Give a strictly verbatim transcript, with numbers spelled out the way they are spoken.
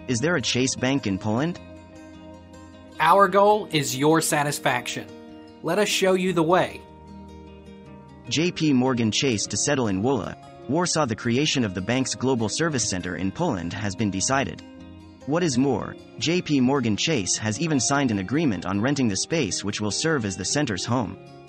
Is there a Chase Bank in Poland? Our goal is your satisfaction. Let us show you the way. J P Morgan Chase to settle in Wola, Warsaw. The creation of the bank's global service center in Poland has been decided. What is more, J P Morgan Chase has even signed an agreement on renting the space which will serve as the center's home.